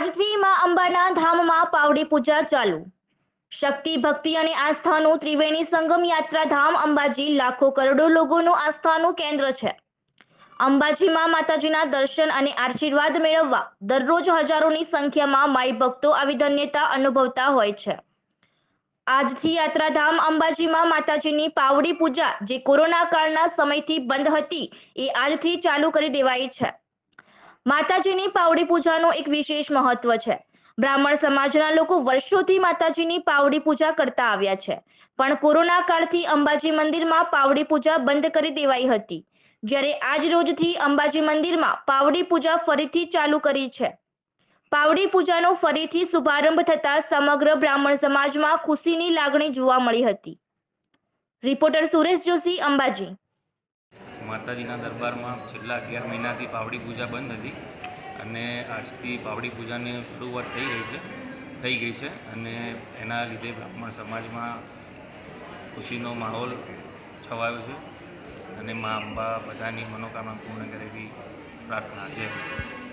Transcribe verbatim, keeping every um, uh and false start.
આજથી માં અંબાના ધામમાં પાવડી પૂજા ચાલુ। શક્તિ ભક્તિ અને આસ્થાનું ત્રિવેણી સંગમ યાત્રાધામ અંબાજી લાખો કરોડો લોકોનું આસ્થાનું કેન્દ્ર છે। અંબાજીમાં માતાજીના દર્શન અને આશીર્વાદ મેળવવા દરરોજ હજારોની સંખ્યામાં માઈ ભક્તો આવી ધન્યતા અનુભવતા હોય છે। આજથી યાત્રાધામ અંબાજીમાં માતાજીની પાવડી પૂજા જે કોરોના કાળના સમયથી બંધ હતી એ આજથી ચાલુ કરી દેવાઈ છે। માતાજીની પાવડી પૂજાનું એક વિશેષ મહત્વ છે। બ્રાહ્મણ સમાજના લોકો વર્ષોથી માતાજીની પાવડી પૂજા કરતા આવ્યા છે, પણ કોરોના કાળથી અંબાજી મંદિરમાં પાવડી પૂજા બંધ કરી દેવાઈ હતી, જ્યારે આજ રોજથી અંબાજી મંદિરમાં પાવડી પૂજા ફરીથી ચાલુ કરી છે। પાવડી પૂજાનો ફરીથી શુભારંભ થતા સમગ્ર બ્રાહ્મણ સમાજમાં ખુશીની લાગણી જોવા મળી હતી। રિપોર્ટર સુરેશ જોશી, અંબાજી। માતાજીના દરબારમાં છેલ્લા અગિયાર મહિનાથી પાવડી પૂજા બંધ હતી અને આજથી પાવડી પૂજાની શરૂઆત થઈ રહી છે થઈ ગઈ છે અને એના લીધે બ્રાહ્મણ સમાજમાં ખુશીનો માહોલ છવાયો છે અને મા અંબા બધાની મનોકામના પૂર્ણ કરે એવી પ્રાર્થના છે।